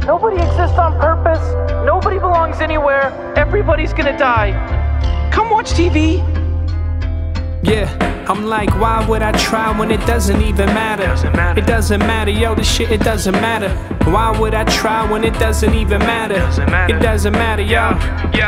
Nobody exists on purpose. Nobody belongs anywhere. Everybody's gonna die. Come watch TV. Yeah, I'm like, why would I try when it doesn't even matter? It doesn't matter, yo, this shit, it doesn't matter. Why would I try when it doesn't even matter? It doesn't matter, yo.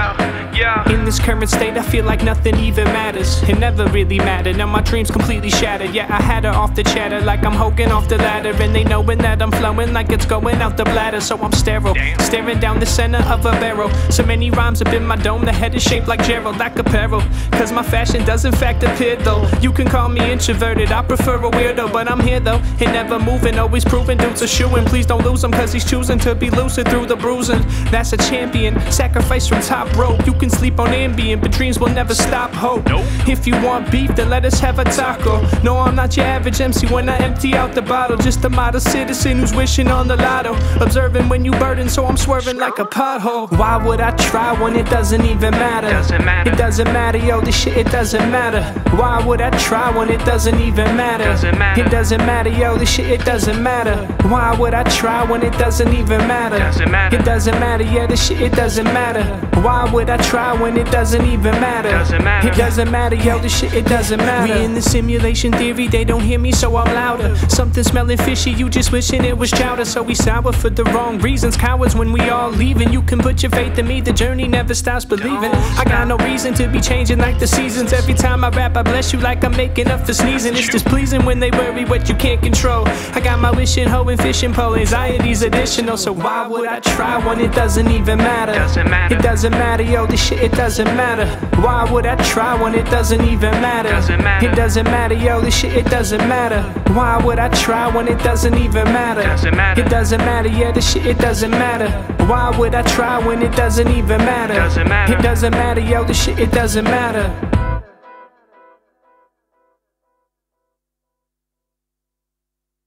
In this current state, I feel like nothing even matters. It never really mattered, now my dreams completely shattered. Yeah, I had her off the chatter like I'm Hogan off the ladder. And they knowing that I'm flowing like it's going out the bladder. So I'm sterile, staring down the center of a barrel. So many rhymes up in my dome, the head is shaped like Gerald, like apparel. Cause my fashion does in fact appear though. You can call me introverted, I prefer a weirdo. But I'm here though, and never moving, always proving dudes are shooing. Please don't lose him, cause he's choosing to be lucid through the bruising. That's a champion, sacrifice from top rope. You can sleep on Ambien, but dreams will never stop hope. If you want beef, then let us have a taco. No, I'm not your average MC when I empty out the bottle. Just a model citizen who's wishing on the lotto. Observing when you burden, so I'm swerving like a pothole. Why would I try when it doesn't even matter? It doesn't matter, yo, this shit, it doesn't matter. Why would I try when it doesn't even matter? It doesn't matter, yo, this shit, it doesn't matter. Why would I try when it doesn't even matter? It doesn't matter, yeah, this shit, it doesn't matter. Why would I try when it doesn't even matter? It doesn't matter, yo, this shit, it doesn't matter. We in the simulation theory, they don't hear me, so I'm louder. Something smelling fishy, you just wishing it was chowder. So we sour for the wrong reasons, cowards when we all leaving. You can put your faith in me, the journey never stops believing. I got no reason to be changing like the seasons. Every time I rap, I bless you like I'm making up for sneezing. It's displeasing when they worry what you can't control. I got my wishing, hoe, and fishing pole, anxiety's additional. So why would I try when it doesn't even matter? It doesn't matter, yo, this shit, it doesn't matter. Why would I try when it doesn't even matter? It doesn't matter, yo, this shit, it doesn't matter. Why would I try when it doesn't even matter? It doesn't matter, yeah, this shit, it doesn't matter. Why would I try when it doesn't even matter? It doesn't matter, yo, this shit, it doesn't matter.